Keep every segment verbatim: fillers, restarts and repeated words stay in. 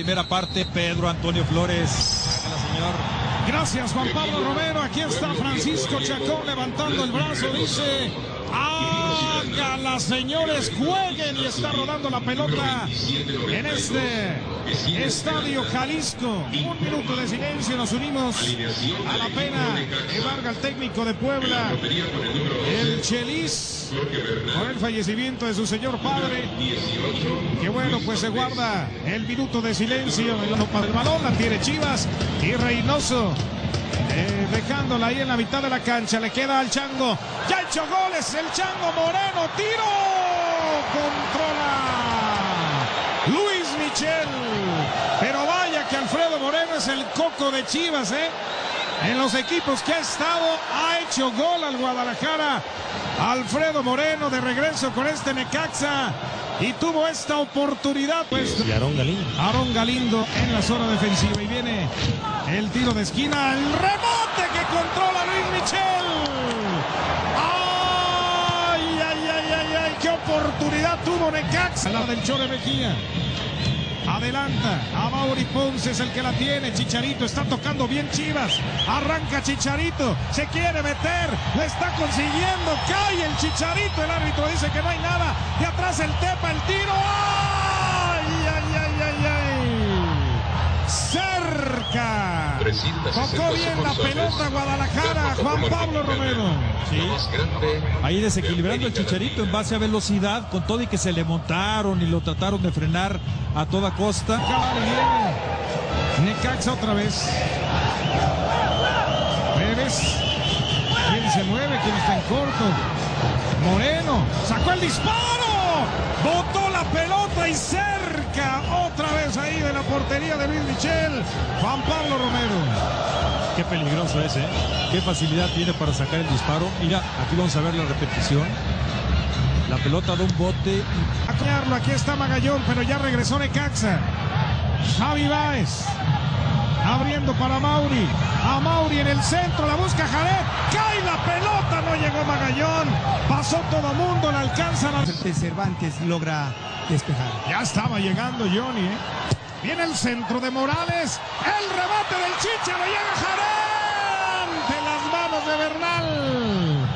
primera parte, Pedro Antonio Flores. Hágala, señor. Gracias, Juan Pablo Romero. Aquí está Francisco Chacón levantando el brazo. Dice: hágala, señores, jueguen. Y está rodando la pelota en este Estadio Jalisco. Un minuto de silencio. Nos unimos a la pena embarga el técnico de Puebla, el Chelis, por el fallecimiento de su señor padre. Que bueno, pues se guarda el minuto de silencio. El balón la tiene Chivas y Reynoso eh, dejándola ahí en la mitad de la cancha. Le queda al Chango. Ya ha hecho goles el Chango Moreno. Tiro. Controla Luis Michel. Pero vaya que Alfredo Moreno es el coco de Chivas, ¿eh? En los equipos que ha estado, ha hecho gol al Guadalajara. Alfredo Moreno de regreso con este Necaxa. Y tuvo esta oportunidad, pues. Y Aarón Galindo. Aarón Galindo en la zona defensiva. Y viene el tiro de esquina. El rebote que controla Luis Michel. ¡Ay, ay, ay, ay, ay! ¡Qué oportunidad tuvo Necaxa! La del Chore Mejía. Adelanta a Mauri Ponce, es el que la tiene. Chicharito está tocando bien Chivas. Arranca Chicharito, se quiere meter, lo está consiguiendo. Cae el Chicharito, el árbitro dice que no hay nada. De atrás el Tepa, el tiro. ¡Ay, ay, ay, ay, ay! Cerca. Tocó bien la pelota Guadalajara, Juan Pablo Romero. Sí. Ahí desequilibrando el Chicharito en base a velocidad, con todo y que se le montaron y lo trataron de frenar a toda costa. Viene Necaxa otra vez. Pérez. ¿Quién se mueve? ¿Quién está en corto? Moreno. Sacó el disparo. Botó la pelota y cerca. Otra vez ahí de la portería de Luis Michel. Juan Pablo Romero. Qué peligroso es, ¿eh? Qué facilidad tiene para sacar el disparo. Mira, aquí vamos a ver la repetición. La pelota da un bote. Y... aquí está Magallón, pero ya regresó Necaxa. Javi Báez. Abriendo para Mauri. A Mauri en el centro. La busca Jared. Cae la pelota. No llegó Magallón. Pasó todo mundo. La alcanza. La... Cervantes logra despejar. Ya estaba llegando Johnny, ¿eh? Viene el centro de Morales. El remate del Chicha. Lo llega Jared. De las manos de Bernal.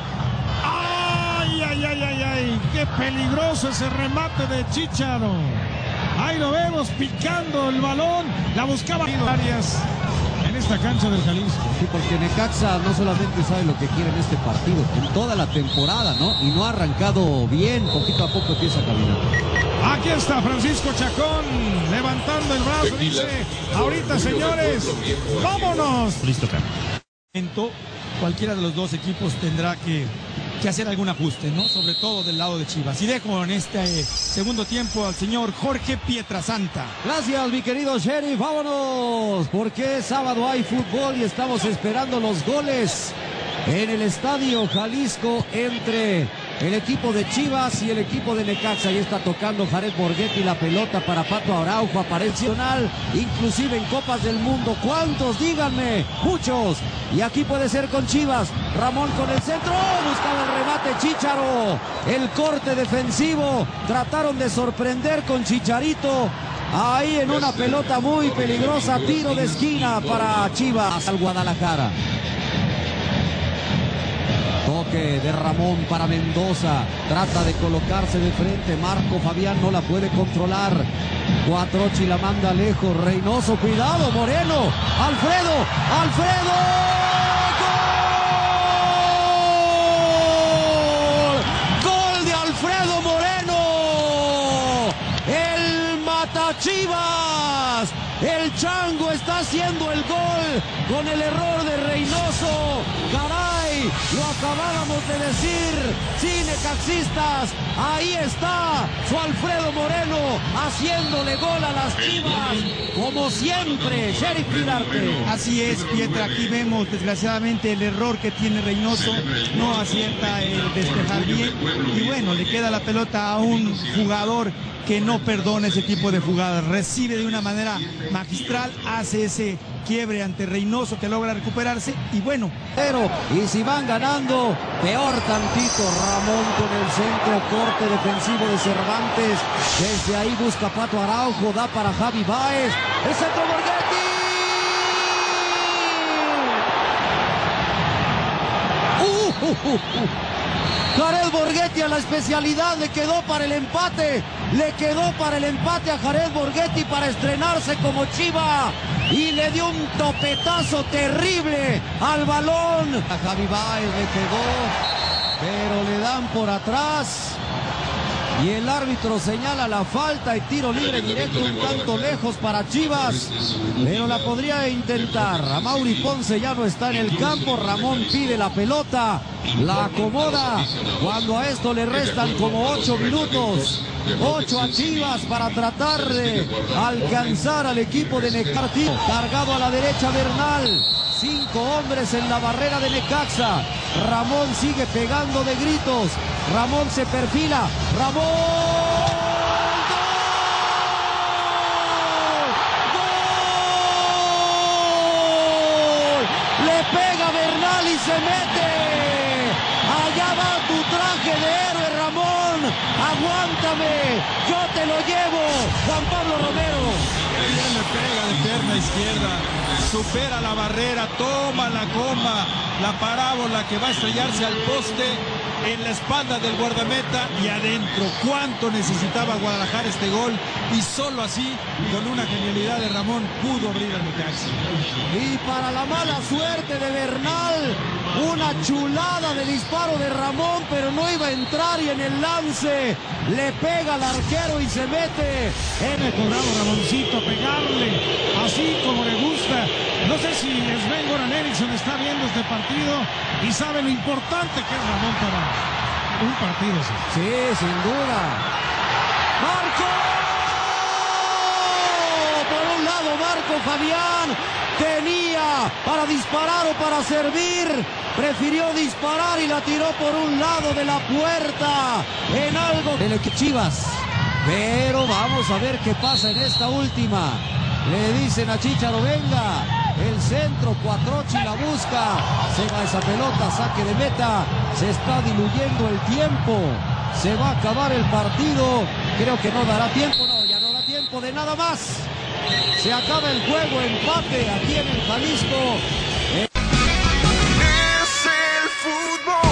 Ay, ay, ay, ay, ay. Qué peligroso ese remate de Chicharo. Ahí lo vemos picando el balón. La buscaba Arias en esta cancha del Jalisco. Sí, porque Necaxa no solamente sabe lo que quiere en este partido, en toda la temporada, ¿no? Y no ha arrancado bien, poquito a poco empieza a caminar. Aquí está Francisco Chacón levantando el brazo. Dice: ahorita, señores, vámonos. Listo, Carlos. Cualquiera de los dos equipos tendrá que, que hacer algún ajuste, ¿no? Sobre todo del lado de Chivas. Y dejo en este eh, segundo tiempo al señor Jorge Pietrasanta. Gracias, mi querido Sheriff. Vámonos, porque sábado hay fútbol y estamos esperando los goles en el Estadio Jalisco entre el equipo de Chivas y el equipo de Necaxa. Y está tocando Jared Borghetti la pelota para Pato Araujo, aparece inclusive en Copas del Mundo. ¿Cuántos? Díganme. Muchos. Y aquí puede ser con Chivas. Ramón con el centro. Buscaba el remate Chícharo. El corte defensivo. Trataron de sorprender con Chicharito. Ahí en una pelota muy peligrosa. Tiro de esquina para Chivas al Guadalajara. Toque de Ramón para Mendoza. Trata de colocarse de frente. Marco Fabián no la puede controlar. Cuatrochi la manda lejos. Reynoso, cuidado. Moreno. Alfredo. Alfredo. ¡Gol! Gol de Alfredo Moreno. El mata Chivas. El Chango está haciendo el gol con el error de Reynoso. Caray, lo acabábamos de decir. Sí, necaxistas, ahí está su Alfredo Moreno haciéndole gol a las Chivas. Como siempre, Sheriff Vidarte. Así es, Pietra. Aquí vemos desgraciadamente el error que tiene Reynoso. No acierta el despejar bien. Y bueno, le queda la pelota a un jugador que no perdona ese tipo de jugadas. Recibe de una manera magistral, hace ese quiebre ante Reynoso, que logra recuperarse y bueno. Pero, y si van ganando, peor tantito. Ramón con el centro, corte defensivo de Cervantes. Desde ahí busca Pato Araujo, da para Javi Báez. El centro Borghetti. Uh, uh, uh, uh. Jared Borghetti a la especialidad, le quedó para el empate, le quedó para el empate a Jared Borghetti para estrenarse como Chiva y le dio un topetazo terrible al balón. A Javi Báez le pegó, pero le dan por atrás y el árbitro señala la falta y tiro libre directo un tanto lejos para Chivas, pero la podría intentar. Amaury Ponce ya no está en el campo, Ramón pide la pelota, la acomoda cuando a esto le restan como ocho minutos. Ocho a Chivas para tratar de alcanzar al equipo de Necaxa. Cargado a la derecha Bernal. Cinco hombres en la barrera de Necaxa. Ramón sigue pegando de gritos. Ramón se perfila. Ramón. ¡Gol! Le pega Bernal y se mete. Allá va tu traje de héroe, Ramón. Aguántame, yo te lo llevo. Juan Pablo Romero. Bien le pega de pierna izquierda, supera la barrera, toma la comba, la parábola que va a estrellarse al poste en la espalda del guardameta y adentro. ¿Cuánto necesitaba Guadalajara este gol? Y solo así, con una genialidad de Ramón, pudo abrir al Necaxa. Y para la mala suerte de Bernal, una chulada de disparo de Ramón, pero no iba a entrar y en el lance le pega al arquero y se mete. En el cobrado Ramoncito a pegarle, así como le gusta. No sé si Sven Goran Eriksson está viendo este partido y sabe lo importante que es Ramón para un partido así. Sí, sin duda. ¡Marco! Por un lado Marco Fabián tenía para disparar o para servir. Prefirió disparar y la tiró por un lado de la puerta. En algo del equipo Chivas. Pero vamos a ver qué pasa en esta última. Le dicen a Chicharo, venga. El centro, Cuatrochi la busca. Se va esa pelota, saque de meta. Se está diluyendo el tiempo. Se va a acabar el partido. Creo que no dará tiempo. No, ya no da tiempo de nada más. Se acaba el juego, empate aquí en el Jalisco. Es el fútbol.